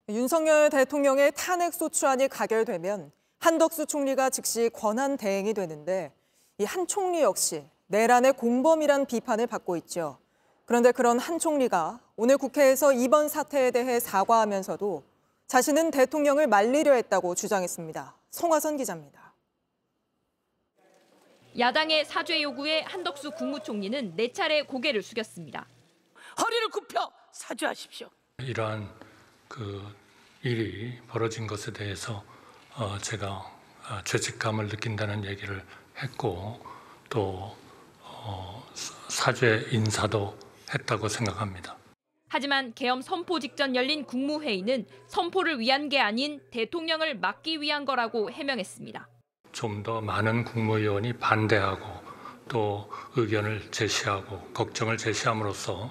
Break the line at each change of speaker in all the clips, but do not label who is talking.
윤석열 대통령의 탄핵소추안이 가결되면 한덕수 총리가 즉시 권한 대행이 되는데 이 한 총리 역시 내란의 공범이란 비판을 받고 있죠. 그런데 그런 한 총리가 오늘 국회에서 이번 사태에 대해 사과하면서도 자신은 대통령을 말리려 했다고 주장했습니다. 송화선 기자입니다.
야당의 사죄 요구에 한덕수 국무총리는 4차례 고개를 숙였습니다.
허리를 굽혀 사죄하십시오.
이러한 일이 벌어진 것에 대해서 제가 죄책감을 느낀다는 얘기를 했고 또 사죄 인사도 했다고 생각합니다.
하지만 계엄 선포 직전 열린 국무회의는 선포를 위한 게 아닌 대통령을 막기 위한 거라고 해명했습니다.
좀 더 많은 국무위원이 반대하고 또 의견을 제시하고 걱정을 제시함으로써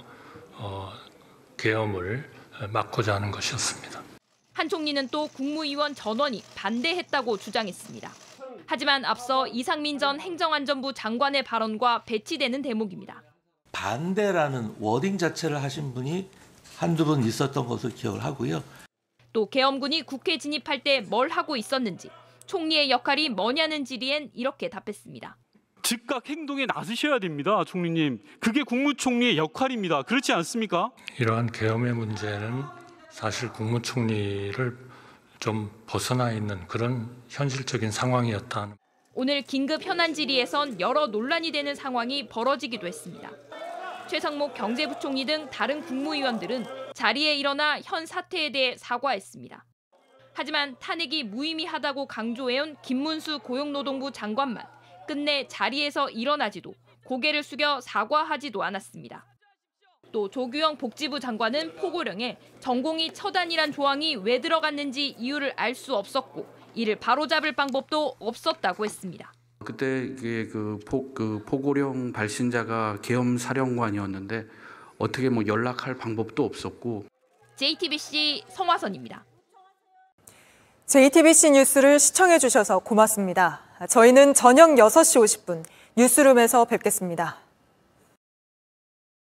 계엄을 막고자 하는 것이었습니다.
한 총리는 또 국무위원 전원이 반대했다고 주장했습니다. 하지만 앞서 이상민 전 행정안전부 장관의 발언과 배치되는 대목입니다.
반대라는 워딩 자체를 하신 분이 한두 분 있었던 것을 기억을 하고요.
또 계엄군이 국회 진입할 때 뭘 하고 있었는지, 총리의 역할이 뭐냐는 질의엔 이렇게 답했습니다.
즉각 행동에 나서셔야 됩니다, 총리님. 그게 국무총리의 역할입니다. 그렇지 않습니까?
이러한 계엄의 문제는 사실 국무총리를 좀 벗어나 있는 그런 현실적인 상황이었다.
오늘 긴급 현안 질의에선 여러 논란이 되는 상황이 벌어지기도 했습니다. 최상목 경제부총리 등 다른 국무위원들은 자리에 일어나 현 사태에 대해 사과했습니다. 하지만 탄핵이 무의미하다고 강조해온 김문수 고용노동부 장관만 끝내 자리에서 일어나지도 고개를 숙여 사과하지도 않았습니다. 또 조규영 복지부 장관은 포고령에 전공이 처단이란 조항이 왜 들어갔는지 이유를 알 수 없었고 이를 바로잡을 방법도 없었다고 했습니다.
그때 이게 포고령 발신자가 계엄 사령관이었는데 어떻게 연락할 방법도 없었고.
JTBC 송화선입니다.
JTBC 뉴스를 시청해 주셔서 고맙습니다. 저희는 저녁 6시 50분 뉴스룸에서 뵙겠습니다.